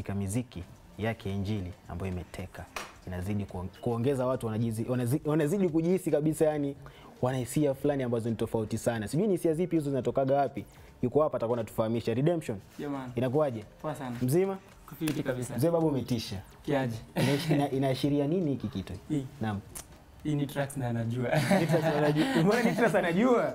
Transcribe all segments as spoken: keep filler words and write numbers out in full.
katika miziki yake Injili ambayo imeteka, inazidi kuongeza watu wanajizi, wanazidi, wanazidi kujihisi kabisa, yani wanahisia fulani ambazo ni tofauti sana. Sijui ni hisia zipi hizo zinatokaga wapi. Yuko hapa atakuwa anatufahamisha. Redemption. Yeah, man. Inakuaje? Poa sana. Mzima? Kufiti kabisa. Mzee babu umetisha. Kiaje? Ina, inaashiria nini hiki kitu? Hii. Naam. Hii ni tracks na anajua. Ni tracks anajua. Mbona ni tracks anajua?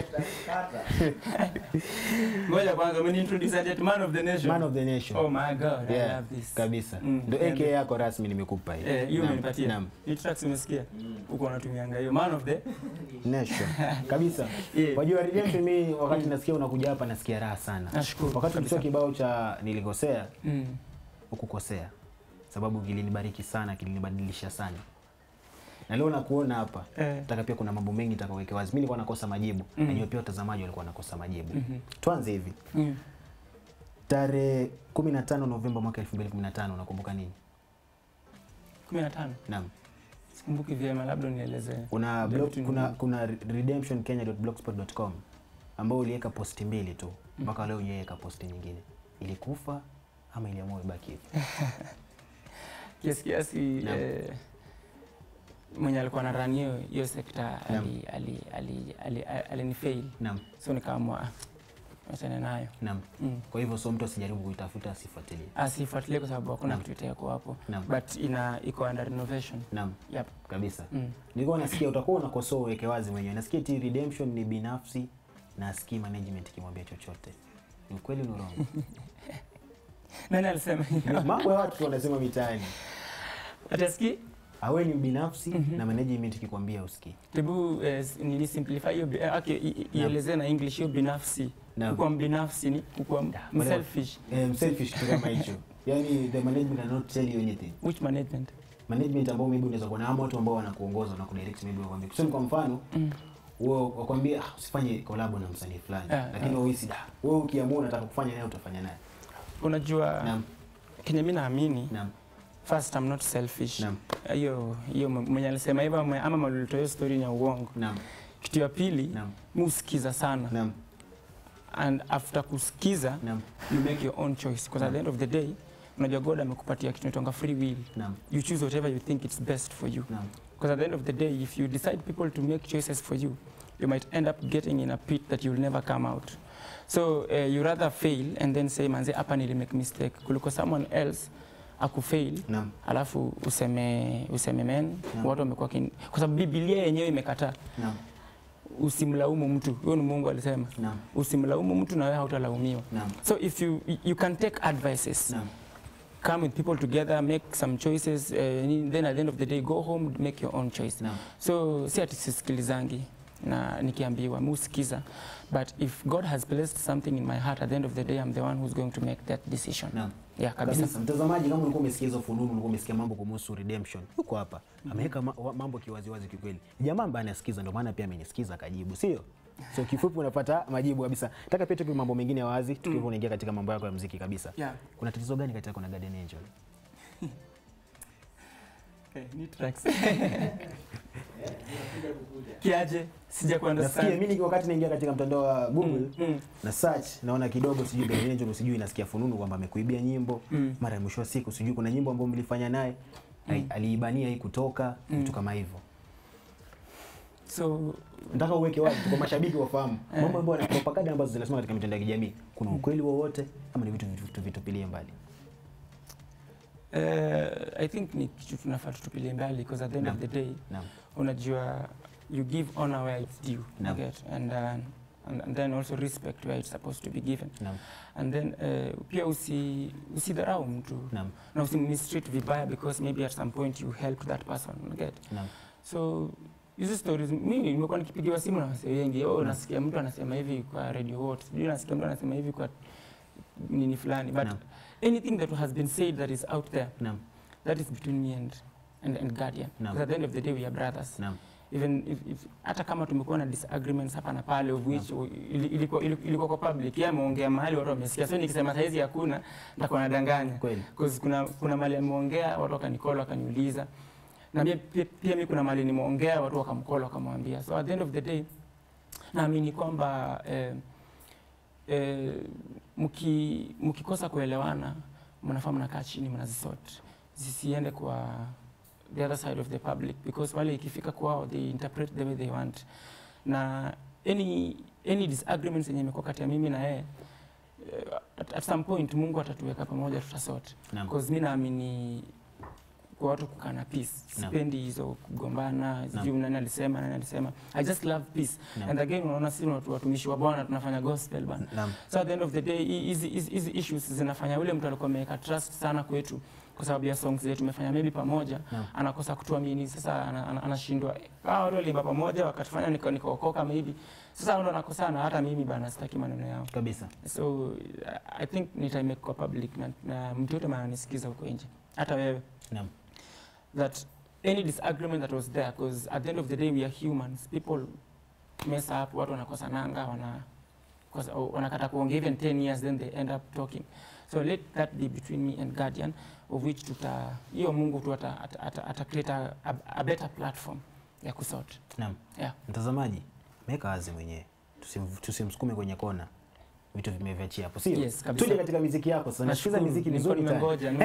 Ngoja kwanza mimi introduce at Man of the Nation. Man of the Nation. Oh my god, yeah, I love this. Kabisa. Mm. Ndio A K yako rasmi nimekupa hii. Eh, hiyo umenipatia. Naam. Hii tracks umesikia? Uko unatumianga hiyo Man of the Nation. Kabisa. Yeah. Wajua Redemption, mimi wakati nasikia unakuja hapa nasikia raha sana. Nashukuru. Wakati kabisa. ukisoma kibao cha nilikosea, mm. ukukosea. Sababu kilinibariki sana, kilinibadilisha sana. Na leo nakuona hapa. Eh. Nataka pia kuna mambo mengi nitakaweka wazi. Mimi nilikuwa nakosa majibu. Mm. Na pia watazamaji walikuwa nakosa majibu. Mm -hmm. Tuanze hivi. Mm. Tarehe kumi na tano Novemba mwaka elfu mbili kumi na tano unakumbuka nini? kumi na tano. Naam. Sikumbuki vyema, labda nieleze. Kuna blog, kuna kuna redemption kenya dot blogspot dot com ambao uliweka posti mbili tu. Mpaka mm. leo unaweka posti nyingine. Ilikufa ama iliamua ibaki hivi? Kiasi kiasi eh, mwenye alikuwa na run hiyo hiyo sekta ali ali ali ali alinifail. Naam. So nikaamua achana nayo. Naam. Mm. Kwa hivyo so mtu asijaribu kuitafuta, asifuatilie. Asifuatilie kwa sababu hakuna kitu itako hapo. But ina iko under renovation. Naam. Yep. Kabisa. Mm. Nilikuwa nasikia utakuwa unakosoa uweke wazi mwenyewe. Nasikia ti Redemption ni binafsi na asikii management kimwambia chochote. Ni kweli ni urongo? Nani alisema hivyo? Mambo ya watu wanasema mitaani. Atasikii? Awe ni binafsi mm -hmm. na management kikwambia usikii. Tebu eh, ni simplify hiyo. Okay, ielezee na English hiyo binafsi. Kwa binafsi ni kwa selfish. Eh, selfish kama hicho. Yani the management are not tell you anything. Which management? Management ambao maybe unaweza kuwa na watu ambao wanakuongoza na kudirect maybe wakwambia. Kusema kwa mfano, mm. wewe wakwambia ah, usifanye collab na msanii fulani. Yeah, lakini wewe yeah. hisi wewe ukiamua unataka kufanya naye utafanya naye. Unajua naam. Kenye mimi naamini naam. First, I'm not selfish. Naam. Hiyo hiyo mwenye alisema hivyo ama malitoa hiyo story ya uongo. Naam. Kitu ya pili, mimi usikiza sana. Naam. And after kusikiza, naam. you make your own choice because at the end of the day, unajua God amekupatia kitu inaitwa free will. Naam. You choose whatever you think it's best for you. Naam. Because at the end of the day, if you decide people to make choices for you, you might end up getting in a pit that you'll never come out. So uh, you rather fail and then say manze hapa nili make mistake kuliko someone else akufail. Naam. Alafu useme useme men watu wamekuwa kwa sababu Biblia yenyewe imekataa. Naam. Usimlaumu mtu. Huyo ni Mungu alisema. Naam. Usimlaumu mtu na wewe hautalaumiwa. Naam. So if you you can take advices. Naam. Come with people together, make some choices, uh, then at the end of the day go home, make your own choice. Naam. So si ati sisikilizangi na nikiambiwa musikiza, but if God has placed something in my heart, at the end of the day I'm the one who's going to make that decision. Naam. Yeah, kabisa. Kabisa. Mtazamaji, kama ulikuwa umesikia hizo fununu, ulikuwa umesikia mambo kuhusu Redemption, yuko hapa. Mm -hmm. Ameweka mambo kiwaziwazi kikweli. Jamaa ambaye anasikiza ndio maana pia amenisikiza akajibu, sio? So kifupi unapata majibu kabisa. Nataka pia tukiwe mambo mengine wazi, tukiwa mm. unaingia katika mambo yako ya muziki kabisa. Yeah. Kuna tatizo gani kati yako na Guardian Angel? Okay, ni tracks. Kiaje? Sija kuanda sana. Nasikia mimi wakati naingia katika mtandao wa Google mm, mm. na search naona kidogo sijui Guardian Angel usijui nasikia fununu kwamba amekuibia nyimbo. Mm. Mara mwisho wa siku sijui kuna nyimbo ambayo mlifanya naye mm. aliibania hii kutoka mm. vitu kama hivyo. So nataka uweke wazi kwa mashabiki wafahamu mambo ambayo yana propaganda ambazo zinasema katika mitandao ya kijamii. Kuna ukweli wowote ama ni vitu vitu vitupilie mbali? Uh, I think ni kitu tunafaa tutupilie mbali because at the end Naam. of the day Naam. unajua you give honor where it's due. Get, and, uh, and and then also respect where it's supposed to be given. Naam. And then uh, pia usi usidharau mtu Naam. na usimistreat vibaya because maybe at some point you helped that person. Get. Naam. So hizo stories mimi nimekuwa nikipigiwa simu na wasee wengi, oh nasikia mtu anasema hivi kwa radio what, sijui nasikia mtu anasema hivi kwa nini fulani, but Naam. anything that has been said that is out there, Naam. that is between me and and, and Guardian. Because at the end of the day we are brothers. Naam. Even if, if hata kama tumekuwa na disagreements hapa na pale of which ilikuwa ilikuwa kwa public, yeye ameongea mahali watu wamesikia, so nikisema saizi hakuna nitakuwa nadanganya because kuna kuna mahali ameongea watu wakanikola wakaniuliza, na pia pia mimi kuna mahali nimeongea watu wakamkola wakamwambia. So at the end of the day naamini kwamba eh, eh, mki mkikosa kuelewana mnafaa mnakaa chini mnazisort, zisiende kwa the other side of the public, because wale ikifika kwao they interpret the way they want. Na any any disagreements yenye imekuwa kati ya mimi na yeye, at, at some point Mungu atatuweka pamoja, tutasort. Because mimi naamini kwa watu kukaa na peace. Sipendi hizo kugombana, sijui nani alisema nani alisema. I just love peace. No. And again unaona sisi watu watumishi wa Bwana tunafanya gospel bana. No. So at the end of the day hizi hizi issues zinafanya yule mtu alikuwa ameweka trust sana kwetu kwa sababu ya songs zetu tumefanya maybe pamoja, no. anakosa kutuamini sasa, anashindwa hao wale walimba pamoja wakatufanya niko nikaokoka maybe. Sasa ndo nakosana, hata mimi bana sitaki maneno yao kabisa. So I think nita make kwa public na, na mtu yote maana nisikiza huko nje, hata wewe. Naam. That any disagreement that was there, because at the end of the day we are humans, people mess up, watu wanakosananga, wana wanakata kuongea even ten years then they end up talking. So let that be between me and Guardian, of which tuta hiyo Mungu tu ata, ata, ata, ata create a, a better platform ya kusort. Naam. Yeah. Mtazamaji, meka wazi mwenyewe. Tusim, tusimsukume kwenye kona. Vitu vimeviachia hapo, sio? Yes, kabisa. Tuli katika muziki yako sasa. Nasikiza muziki mizuri nimengoja.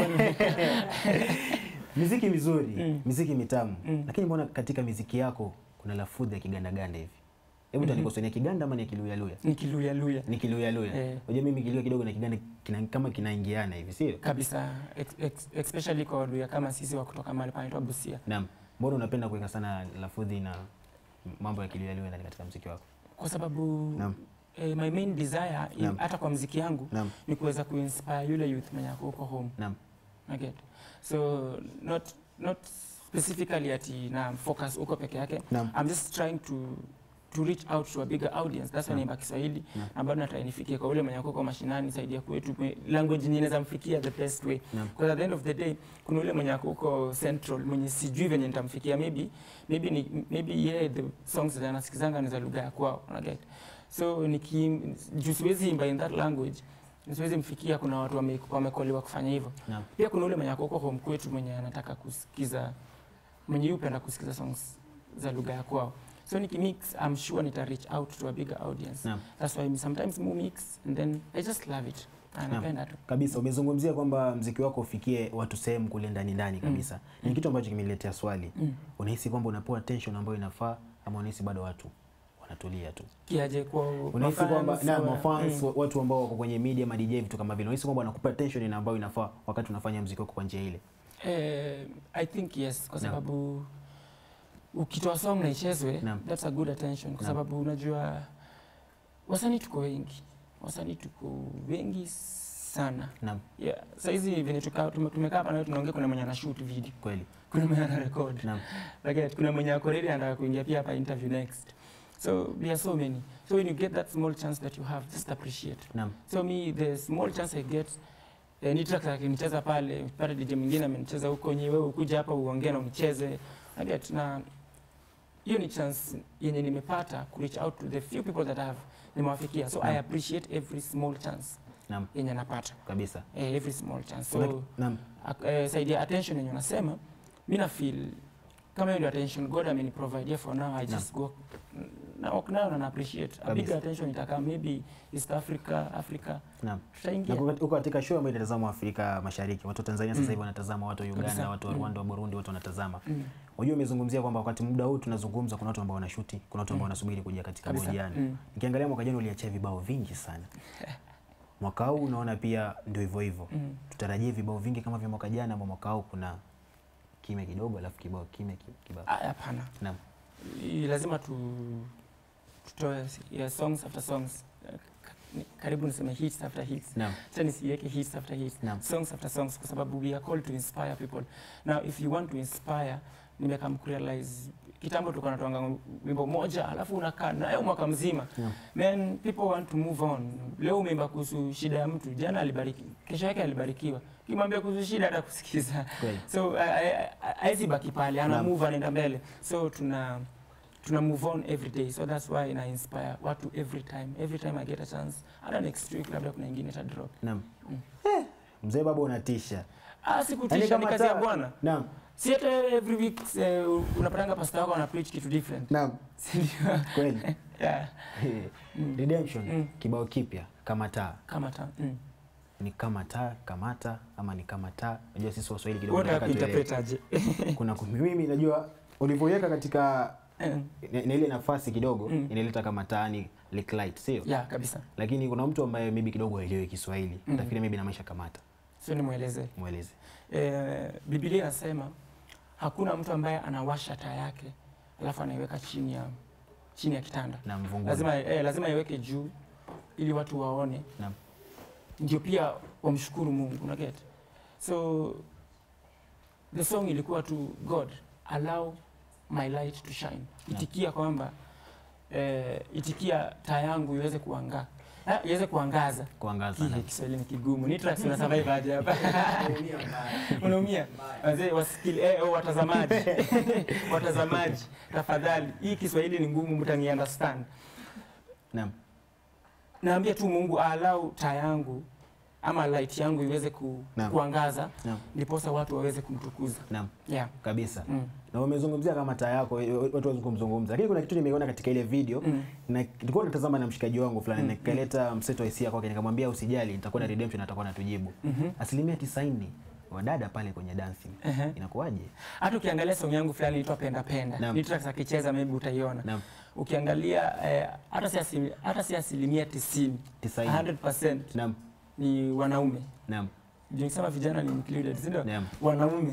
Muziki mizuri, mm. muziki mitamu. Mm. Lakini mbona katika muziki yako kuna lafudhi ya kiganda ganda hivi? Hebu mm -hmm. tunikosea Kiganda ama ni Kiluya Luya? Ni Kiluya Luya. Ni Kiluya Luya. Eh. Unajua mimi Kiluya kidogo na Kiganda kina, kama kinaingiana hivi, sio? Kabisa, ex, ex, especially kwa Luya kama sisi wa kutoka mahali panaitwa Busia. Naam. Mbona unapenda kuweka sana lafudhi na mambo ya Kiluya Luya ndani katika muziki wako? Kwa sababu Naam. Eh, my main desire hata kwa muziki yangu Naam. ni kuweza kuinspire yule youth mwenye huko home. Naam. I get. So not not specifically ati na focus uko peke yake. Naam. I'm just trying to to reach out to a bigger audience. That's why naimba Kiswahili na bado nataka nifikie kwa ule mwenye uko mashinani, saidia kwetu language nyingine inaweza mfikia the best way. Because at the end of the day kuna ule mwenye uko central mwenye sijui venye nitamfikia, maybe maybe ni maybe yeah the songs that anasikizanga ni za lugha ya kwao, una get. So niki siwezi imba in that language, siwezi mfikia, kuna watu wamekolewa kufanya hivyo. Pia kuna ule mwenye uko home kwetu mwenye anataka kusikiza, mwenye upenda kusikiza songs za lugha ya kwao. So nikimix, I'm sure nita reach out to a bigger audience. Naam. That's why sometimes we mix and then I just love it. Anapenda tu. Kabisa, umezungumzia kwamba muziki wako ufikie watu sehemu kule ndani ndani kabisa. Mm. Ni kitu ambacho kimeniletea swali. Mm. Unahisi kwamba unapewa attention ambayo inafaa ama unahisi bado watu wanatulia tu? Kiaje kwa unahisi kwamba na mafans mm. watu ambao wako kwenye media ma D J vitu kama vile, unahisi kwamba wanakupa attention ambayo inafaa wakati unafanya muziki wako kwa njia ile? Eh, I think yes, kwa sababu no. ukitoa song na ichezwe, that's a good attention kwa sababu unajua wasanii tuko wengi. Wasanii tuko wengi sana. Naam. Yeah, sasa hizi venye tukaa tumekaa hapa na tunaongea, kuna mwenye ana shoot video. Kweli. Kuna mwenye ana record. Naam. Like kuna mwenye ako ready anataka kuingia pia hapa interview next. So there are so many. So when you get that small chance that you have, just appreciate. Naam. So me the small chance I get, eh, ni track yake nicheza pale, pale D J mwingine amenicheza huko, nyewe ukuje hapa uongee na unicheze. Hadi tuna hiyo ni chance yenye nimepata ku reach out to the few people that I have nimewafikia. So Naam. I appreciate every small chance. Naam. Yenye napata. Kabisa. Eh, every small chance. So Naam. Eh, saidia attention yenye unasema, mimi na feel kama hiyo attention God ameni provide for now, I just Naam. go na walk now and appreciate. A big attention itaka maybe East Africa, Africa. Naam. Tutaingia. Na uko katika show ambayo inatazamwa Afrika Mashariki. Watu wa Tanzania sasa hivi mm. wanatazama, watu wa Uganda, Kabisa. watu wa Rwanda, mm. wa Burundi, watu wanatazama. Mm. Unajua umezungumzia kwamba wakati muda huu tunazungumza kuna watu ambao wanashuti, kuna watu ambao mm. wanasubiri kuja katika mahojiano. Mm. Nikiangalia mwaka jana uliachia vibao vingi sana. Mwaka huu unaona pia ndio hivyo hivyo. Mm. Tutarajie vibao vingi kama vya mwaka jana, ama mwaka huu kuna kime kidogo alafu kibao kime kibao? Hapana. Naam. Lazima tu tutoe ya songs after songs. Karibu niseme hits after hits. Naam. Acha nisiweke hits after hits. Naam. Songs after songs kwa sababu we are called to inspire people. Now if you want to inspire, nimekam realize kitambo tulikuwa tunatoanga wimbo moja alafu unakaa nayo mwaka mzima. Yeah. Man, people want to move on. Leo umeimba kuhusu shida ya mtu, jana alibariki, kesho yake alibarikiwa. Kimwambia kuhusu shida hata kusikiza. Okay. So haizi baki pale, ana move anaenda mbele. So tuna tuna move on every day. So that's why I inspire watu every time. Every time I get a chance. Hata next week labda kuna nyingine ta drop. Naam. Mm. Eh, mzee baba unatisha. Ah, sikutisha, ni kazi ya Bwana. Naam. Si hata every week uh, unapatanga pastor wako ana preach kitu different. Naam. Ndio. Kweli. Yeah. Mm. Redemption, mm. kibao kipya kama taa. Kama taa. Mm. ni kama taa, kamata ama ni kama taa. Unajua sisi Waswahili kidogo tunataka interpret aje. Kuna mimi najua ulivyoweka katika na ile nafasi kidogo mm. inaleta kama taa ni like light, sio? Yeah, kabisa. Lakini kuna mtu ambaye maybe kidogo haelewi Kiswahili. Mm. Tafikiri maybe na maisha kamata. Sio, ni mueleze. Mueleze. Eh, Biblia inasema hakuna mtu ambaye anawasha taa yake alafu anaiweka chini ya chini ya kitanda. Na mvunguni. Lazima eh, lazima iweke juu ili watu waone. Naam. Ndio pia wamshukuru Mungu, una get. So the song ilikuwa tu God allow my light to shine. Itikia kwamba eh, itikia taa yangu iweze kuangaa. Eh, iweze kuangaza. Kuangaza. Kiswahili ni kigumu. Ni tracks na survive aje hapa. Unaumia. Wazee wasikili eh oh, watazamaji. Watazamaji, tafadhali. Hii Kiswahili ni ngumu, mtani understand. Naam. Naambia tu Mungu allow taa yangu ama light yangu iweze ku, kuangaza ndiposa watu waweze kumtukuza. Naam. Yeah. Kabisa. Mm. Na umezungumzia kama taa yako watu wazungu kumzungumza. Lakini kuna kitu nimeona katika ile video mm. na nilikuwa natazama na mshikaji wangu fulani mm. nikaleta mseto wa hisia kwake, nikamwambia usijali, nitakuwa na redemption, atakuwa natujibu. Mm -hmm. Asilimia tisaini wadada pale kwenye dancing. Uh -huh. Inakuwaje? Hata ukiangalia song yangu fulani inaitwa Penda Penda. Ni tracks akicheza maybe utaiona. Naam. Ukiangalia eh, hata si asilimia hata si asilimia tisini. one hundred percent. Naam. Ni wanaume. Naam. Nikisema vijana ni included, si ndio? Wanaume.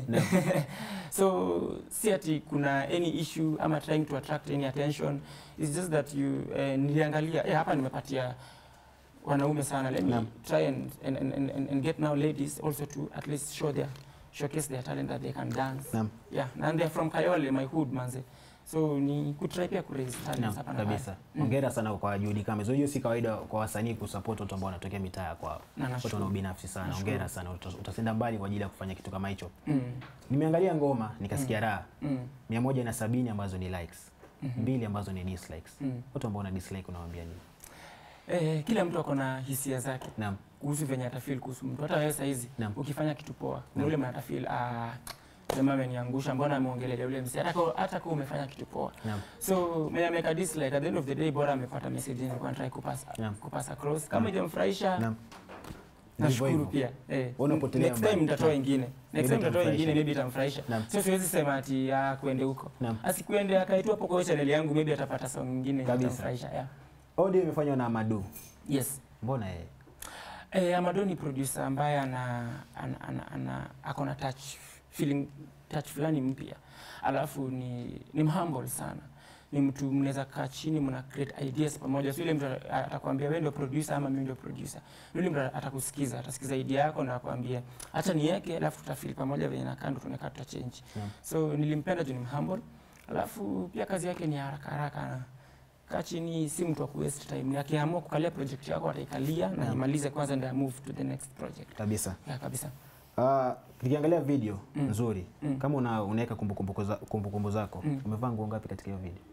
So si ati kuna any issue ama trying to attract any attention. It's just that you eh, niliangalia eh, hapa nimepatia wanaume sana. Let me Naam. try and, and, and, and, and get now ladies also to at least show their showcase their talent that they can dance. Naam. Yeah, and they're from Kayole, my hood manze. So ni kutry pia kuraise talent hapa na kabisa. Hongera mm. sana kwa juhudi kama hizo. Hiyo si kawaida kwa wasanii kusupport watu ambao wanatokea mitaa kwao. Watu wana ubinafsi sana. Hongera sana. Utasenda mbali kwa ajili ya kufanya kitu kama hicho. Mm. Nimeangalia ngoma nikasikia raha. Mm. mia moja na sabini ambazo ni likes. Mm -hmm. Mbili ambazo ni dislikes. Mm. Watu ambao wana dislike unawaambia nini? Eh, kila mtu ako na hisia zake. Naam. Kuhusu venye atafeel kuhusu mtu. Hata wewe saa hizi ukifanya kitu poa, na yule mwana atafeel ah jamaa ameniangusha, mbona ameongelea yule msee, hata hata kama umefanya kitu poa. Naam. So mimi make a dislike, at the end of the day bora amepata message ni kwa try kupasa kupasa across. Kama hajamfurahisha. Naam. Nashukuru pia. Eh. Unapotelea next time nitatoa nyingine. Next time nitatoa nyingine maybe itamfurahisha. Sio siwezi sema ati ah kuende huko. Asikuende akaitwa hapo kwa channel yangu maybe atapata song nyingine itamfurahisha. Yeah. Audio imefanywa na Amadu. Yes. Mbona yeye? Eh, Amadu ni producer ambaye ana ana ana, ana akona touch feeling touch fulani mpya. Alafu ni ni humble sana. Ni mtu mnaweza kaa chini mna create ideas pamoja. Sio ile mtu atakwambia wewe ndio producer ama mimi ndio producer. Yule mtu atakusikiza, atasikiza idea yako na akwambia acha niweke, alafu tutafeel pamoja venye na kando tunaweka tuta change. Yeah. So nilimpenda juu ni humble. Alafu pia kazi yake ni haraka haraka na kaa chini, si mtu wa waste time. Akiamua kukalia project yako ataikalia na imalize kwanza ndio move to the next project. Kabisa. Yeah, kabisa. Ah, uh, nikiangalia video mm. nzuri. Mm. Kama una unaweka kumbukumbu za kumbukumbu zako, mm. umevaa nguo ngapi katika hiyo video?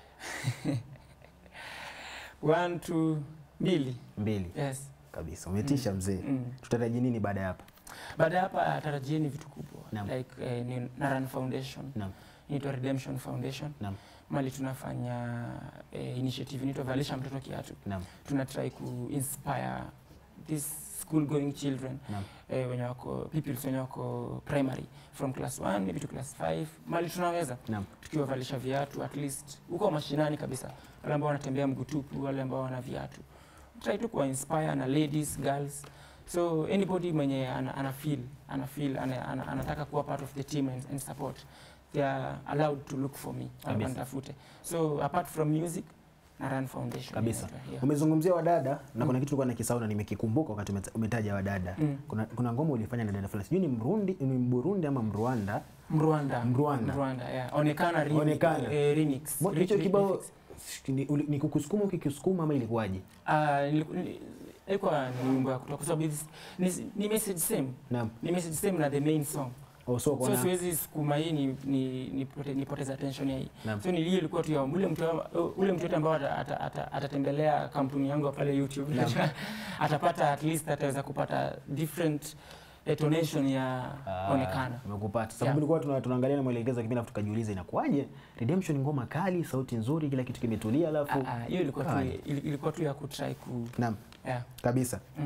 One, two, mbili. Mbili. Yes. Kabisa. Umetisha mzee. Mm. Tutarajia nini baada ya hapa? Baada ya hapa tarajieni vitu kubwa. Naam. Like eh, ni Naran Foundation. Naam. Inaitwa Redemption Foundation. Naam. Mali tunafanya eh, initiative inaitwa Valisha Mtoto Kiatu. Naam. Tuna try ku inspire these school going children. Naam. Eh, wenye wako people wenye wako primary from class one maybe to class five. Mali tunaweza. Naam. Tukiwavalisha viatu at least huko mashinani kabisa. Wale ambao wanatembea mguu tupu, wale ambao wana viatu. Try to ku inspire na ladies, girls. So anybody mwenye ana, ana feel, ana feel ana, ana, anataka kuwa part of the team and, and support. They are allowed to look for me. Wanitafute. So apart from music, Naran Foundation. Kabisa. Yeah. Umezungumzia wadada na kuna kitu tulikuwa nakisahau na nimekikumbuka wakati umetaja wadada. Mm. Kuna kuna ngoma ulifanya na dada fulani. Sijui ni Mrundi, ni Burundi ama Mrwanda? Mrwanda. Mrwanda. Mrwanda, yeah. Onekana remix. Onekana. Eh, remix. Hicho kibao ni kukusukuma ukikusukuma ama ilikuwaje? Ah, ilikuwa ni wimbo kutoka kwa sababu ni message same. Naam. Ni message same na the main song. Oh, so so siwezi sukuma hii ni ni ni nipoteza attention ya hii. So ni ile ilikuwa tu ya ule mtu ule mtu ambao atatembelea kampuni yangu pale YouTube atapata at least ataweza kupata different detonation ya ah, Onekana. Umekupata. Sababu nilikuwa yeah. tunaangalia na mwelekeza kipindi afu tukajiuliza inakuaje? Redemption ngoma kali, sauti nzuri, kila kitu kimetulia alafu ah hiyo ilikuwa tu ilikuwa tu ya ku try ku Naam. Yeah. Kabisa. Mm.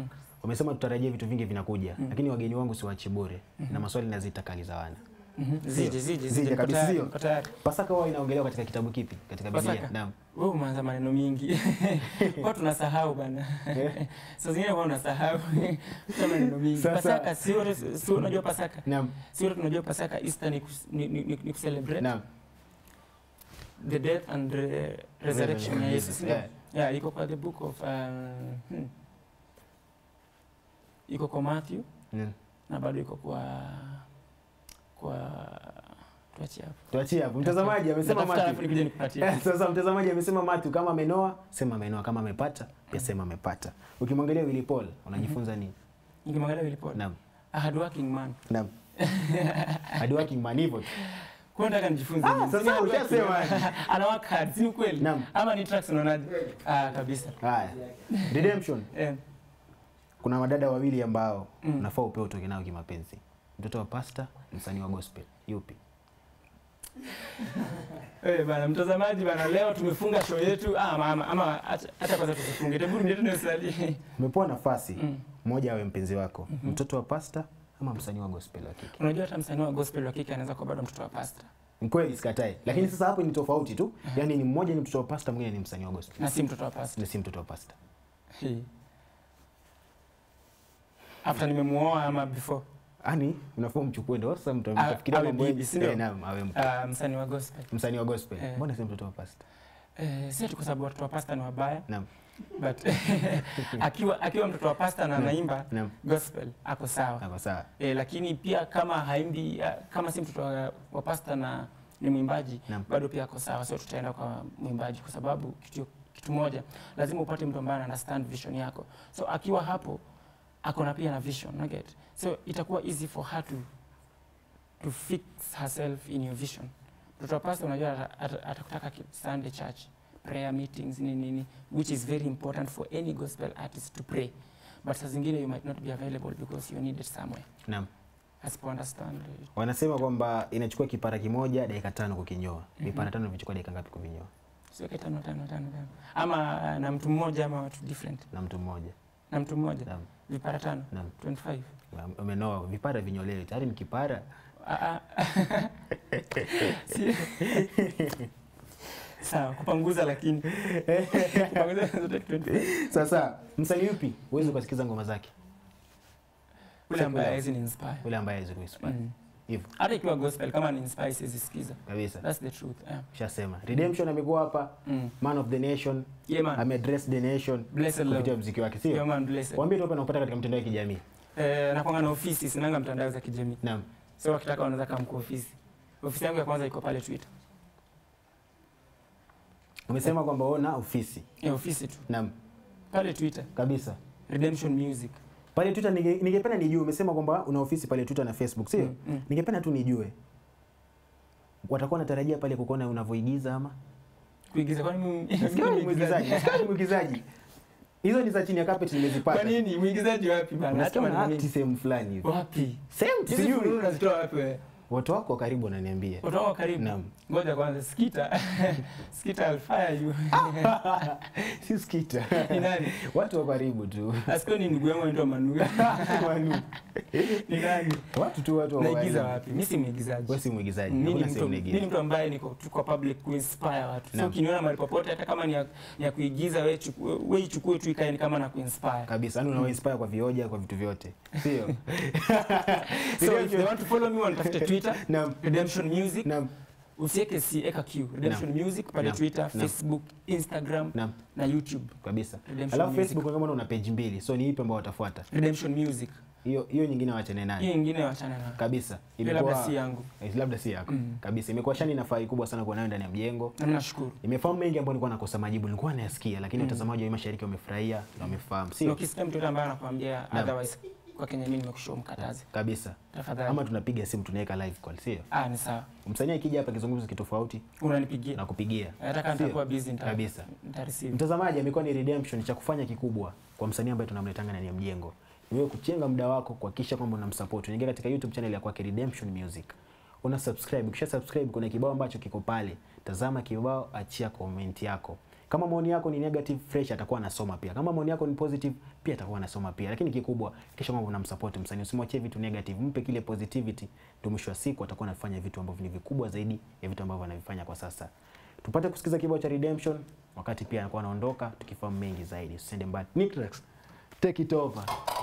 Wamesema tutarajie vitu vingi vinakuja, mm. lakini wageni wangu siwaachi bure, mm -hmm. na maswali nazita kali za wana. Mhm. Zije zije zije kabisa, sio? Tayari. Pasaka wao inaongelewa katika kitabu kipi? Katika Biblia. Naam. Wewe umeanza maneno mingi. Kwa tunasahau bana. Sasa zingine wao unasahau. Tuna maneno mingi. Pasaka sio sio unajua Pasaka? Naam. Sio tunajua Pasaka Easter ni ni ni, ni celebrate. Naam. The death and the resurrection ya Yesu. Yeah. Yeah, iko kwa the book of uh, hmm. iko kwa Matthew. Mm. Na bado iko kwa kwa tuachie hapo. Tuachie hapo. Mtazamaji amesema Matthew. Sasa mtazamaji amesema Matthew, kama amenoa sema amenoa, kama amepata pia sema amepata. Ukimwangalia Willy Paul unajifunza nini? Ukimwangalia Willy Paul. Naam. A hard working man. Naam. Hard working man hivyo. Kwa nataka nijifunze nini? Sasa ushasema ana work hard, si kweli? Naam. Ama ni tracks unaonaje? Ah, kabisa. Haya. Redemption. Eh. Kuna madada wawili ambao mm. unafaa upewe utoke nao kimapenzi. Mtoto wa pasta, msanii wa gospel. Yupi? Eh bana mtazamaji bana, leo tumefunga show yetu. Ah mama ama hata kwanza tusifunge. Hebu ndio tunasali. Umepewa nafasi mmoja mm. awe mpenzi wako. Mm -hmm. Mtoto wa pasta ama msanii wa gospel wa kike. Unajua hata msanii wa gospel wa kike anaweza kuwa bado mtoto wa pasta. Ni kweli sikatai. Lakini sasa hapo ni tofauti tu. Yaani ni mmoja ni mtoto wa pasta, mwingine ni msanii wa gospel. Na si mtoto wa pasta. Na si mtoto wa pasta. Hey. After nimemuoa ama before? Ani unafaa mchukue ndio sasa mtu mtafikiria mambo mengi. Eh, naam, awe mtu. Ah, msanii wa gospel. Msanii wa gospel. Mbona eh. si mtoto wa pasta? Eh, si tu kwa sababu watoto wa pasta ni wabaya. Naam. But akiwa akiwa mtoto wa pasta na anaimba gospel ako sawa. Ako sawa. Eh, lakini pia kama haimbi kama si mtoto wa, wa pasta na ni mwimbaji bado pia ako sawa. Sio tutaenda kwa mwimbaji kwa sababu kitu kitu moja lazima upate mtu ambaye ana understand vision yako. So akiwa hapo akona pia na vision, you get. So itakuwa easy for her to to fix herself in your vision. Mtoto wa pastor unajua atakutaka Sunday church, prayer meetings nini nini, which is very important for any gospel artist to pray. But saa zingine you might not be available because you need it somewhere. Naam. Asipo understand. Wanasema kwamba inachukua kipara kimoja dakika tano kukinyoa. Mm -hmm. Vipara tano vichukua dakika ngapi kuvinyoa? Sio dakika tano tano tano. Ama na mtu mmoja ama watu different. Na mtu mmoja. Na mtu mmoja. Naam. Vipara tano. Naam. twenty-five. Umenoa vipara vinyolewe. Tayari ni kipara. Ah ah. Sawa, kupanguza lakini. Kupanguza zote twenty-five. Sasa, msanii yupi uweze kusikiza ngoma zake? Ule ambaye hawezi ni inspire. Ule ambaye hawezi kuinspire. Hivyo. Hata ikiwa gospel kama ni inspire siwezi sikiza. Kabisa. That's the truth. Yeah. Shasema. Redemption amekuwa hapa, mm. man of the nation. Yeah, man. Ameaddress the nation. Blessed kupitia muziki wake, sio? Yeah, man, blessed. Waambie tu hapa nakupata katika mtandao wa kijamii. Eh, nakuanga na ofisi, sinanga mtandao za kijamii. Naam. So wakitaka wanaweza kama kwa ofisi. Ofisi yangu ya kwanza iko pale Twitter. Umesema kwamba una ofisi. Eh, ofisi tu. Naam. Pale Twitter. Kabisa. Redemption Music. Pale Twitter ningependa nijue, umesema kwamba una ofisi pale Twitter na Facebook, sio? Mm, mm. Ningependa tu nijue. Watakuwa natarajia pale kukuona unavoigiza ama? Kuigiza kwani mimi muigizaji? Nasikia muigizaji. Hizo ni za chini ya carpet nimezipata. Kwa nini? Muigizaji wapi bana? Hata maneno sehemu fulani hivi. Wapi? Sehemu sijui unazitoa wapi wewe? Watu wako karibu wananiambia. Watu wako karibu? Naam. Ngoja kwanza Skita. Skita I'll fire you. Si Skita. Ni nani? Watu wako karibu tu. Asiko ni ndugu yangu ndio Manu. Manu. Ni nani? Watu tu watu wako. Naigiza wapi? Mimi si mwigizaji. Wewe si mwigizaji. Mimi ni mtu mimi ni mtu ambaye niko tu kwa public ku inspire watu. So ukiniona mahali popote hata kama ni ya, ya kuigiza wewe wewe ichukue tu ikae kama na kuinspire. Kabisa. Yaani una inspire kwa vioja, kwa vitu vyote. Sio? So if you want to follow me on Twitter, Naam. Redemption Music. Naam. Usiweke si eka Q. Redemption Naam. Music pale Naam. Twitter, Naam. Facebook, Instagram Naam. na YouTube. Kabisa. Alafu Facebook kama una page mbili. So ni ipi ambayo watafuata? Redemption Music. Hiyo hiyo nyingine waachane nayo. Hiyo nyingine waachane nayo. Kabisa. Imekuwa labda si yangu. Eh, labda si yako. Mm. Kabisa. Imekuwa shani nafasi kubwa sana kwa nayo ndani ya mjengo. Na nashukuru. Imefahamu mengi ambayo nilikuwa nakosa majibu, nilikuwa nayasikia lakini watazamaji mm. wa Mashariki wamefurahia na wamefahamu. Sio? Ukisikia mtu ambaye anakuambia otherwise kwa Kenya mimi nimekushow mkatazi. Kabisa. Tafadhali. Ama tunapiga simu tunaweka live call, sio? Ah, ni sawa. Msanii akija hapa kizungumzo kitofauti, unanipigia. Nakupigia. Hata kama nitakuwa busy nita. Kabisa. Nitareceive. Mtazamaji, amekuwa ni Redemption cha kufanya kikubwa kwa msanii ambaye tunamletanga ndani ya mjengo. Ni wewe kuchenga muda wako kuhakikisha kwamba unamsupport. Unaingia katika YouTube channel ya kwake Redemption Music. Una subscribe. Ukisha subscribe kuna kibao ambacho kiko pale. Tazama kibao, achia comment yako. Kama maoni yako ni negative, fresh atakuwa anasoma pia. Kama maoni yako ni positive, pia atakuwa anasoma pia. Lakini kikubwa, kisha mambo unamsupport msanii, usimwachie vitu negative, mpe kile positivity, ndio mwisho wa siku atakuwa anafanya vitu ambavyo ni vikubwa zaidi ya vitu ambavyo anavifanya kwa sasa. Tupate kusikiza kibao cha Redemption, wakati pia anakuwa anaondoka tukifahamu mengi zaidi. Usende mbali. Nickrex, take it over.